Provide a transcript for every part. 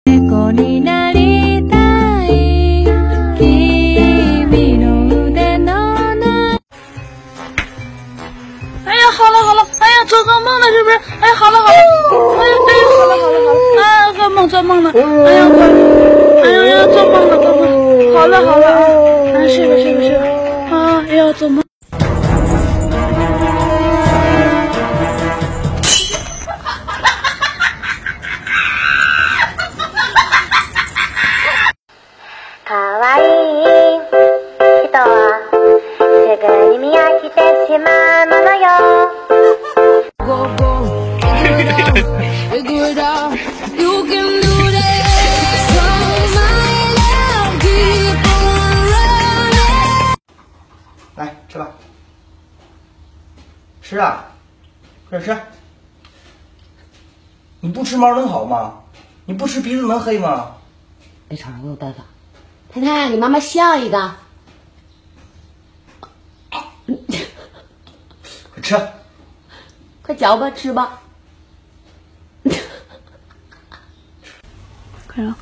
猫になりたい君の腕の中。 哎呀，好了好了，哎呀，做个梦了是不是？哎，好了好了，哎呀，好了好了好了，啊，做梦了，哎呀，哎呀，做梦了，好了好了啊，哎，睡吧，啊，哎呀，做梦。 かわいい人はすぐに見飽きてしまうものよ。 来吃吧，吃啊，快点吃！你不吃毛能好吗？你不吃鼻子能黑吗？ 别吵了，我有办法。太太，给妈妈笑一个。 快吃！ 快嚼吧，吃吧。 快了。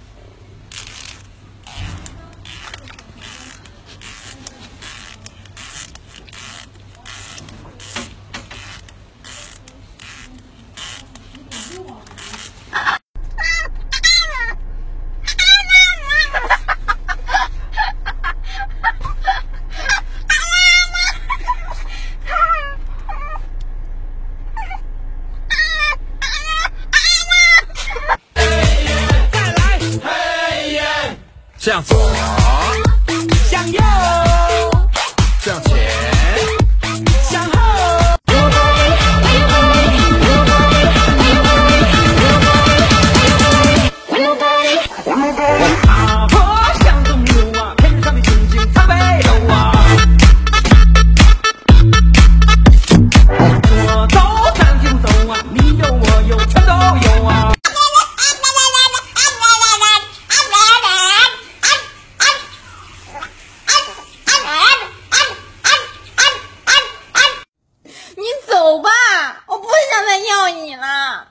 向左，向右，向前，向后。踏破向东流啊，天上的星星参北斗啊。我走咱就走啊，你有我有全都有啊。 走吧，我不想再要你了。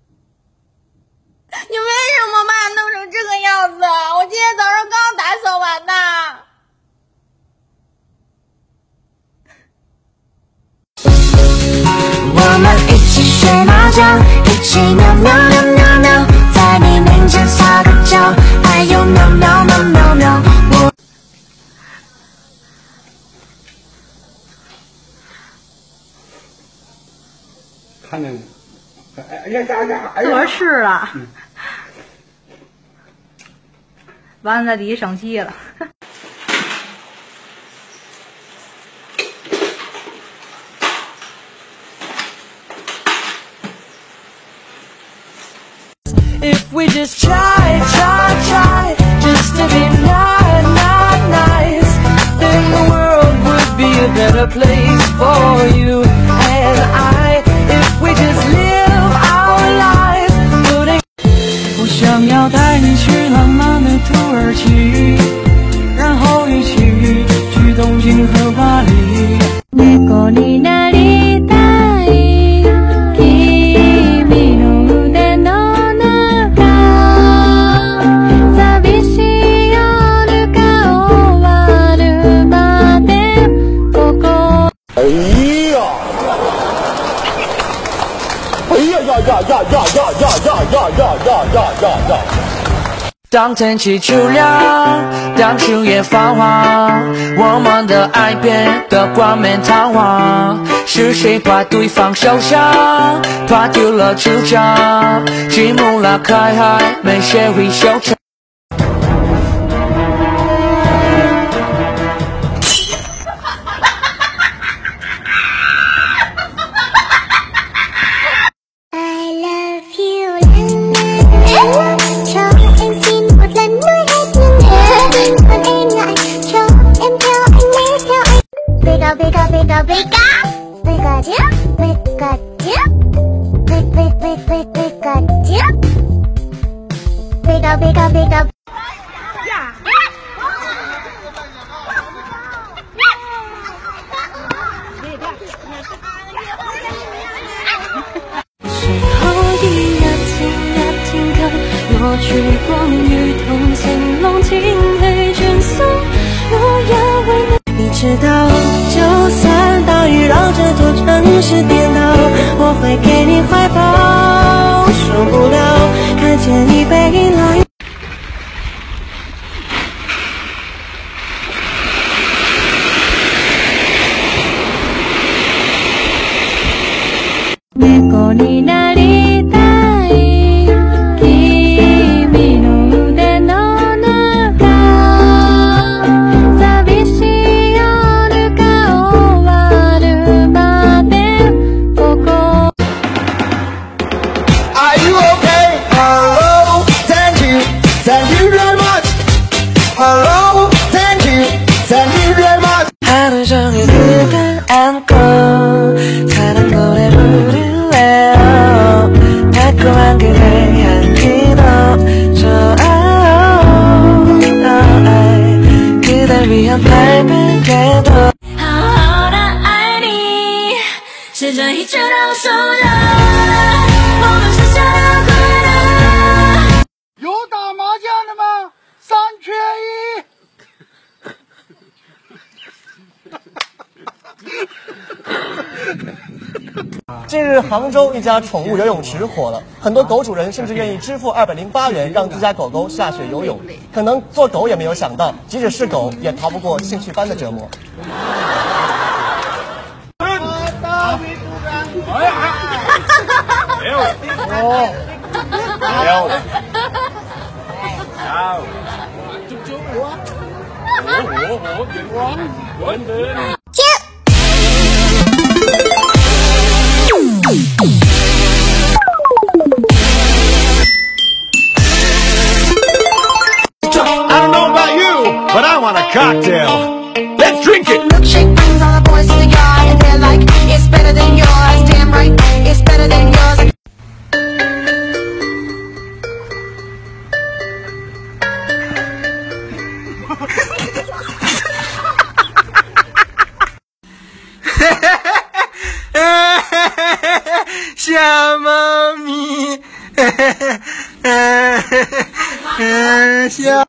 你为什么把我弄成这个样子？我今天早上刚打扫完的。 我们一起睡猫觉，一起喵喵喵喵喵，在你面前撒个娇，哎呦喵喵喵喵喵。 看见没？哎呀！ 自个儿吃了，完了弟生气了。 If we just try just to be nice, then the world would be a better place for you and I. If we just live our lives, putting 我想要带你去浪漫的土耳其，然后一起去东京和巴黎。 猫になりたい君の腕の中。寂しい夜が終わるまでここ。 哎呀！ 当天气秋凉，当秋叶放黄，我们的爱变得冠冕堂皇。是谁把对方受伤，怕丢了主张，积木拉开还没学会收场。 最后一个情歌，我曙光如同晴朗天氣轉心，我也為你。 你知道，就算大雨讓這座城市顛倒，我會給你懷抱，受不了看見你背影來。 猫になりたい君の腕の中寂しい夜が終わるまでここ Are you okay? Hello, thank you very much. Hello, thank you very much. 하루 종일 눈을 안고 사랑 노래 부를래요. 달콤한 그대 향기도 좋아요. 그댈 위한 밝은 궤도 好好的爱你是这一切都输了我们是下了快乐有打麻将的吗？3缺1。 近日，杭州一家宠物游泳池火了，很多狗主人甚至愿意支付208元让自家狗狗下水游泳。可能做狗也没有想到，即使是狗，也逃不过兴趣班的折磨。 I don't know about you, but I want a cocktail. Let's drink it. Milkshake brings all the boys to the yard, and they're like, it's better than yours. Damn right, it's better than yours. Xiao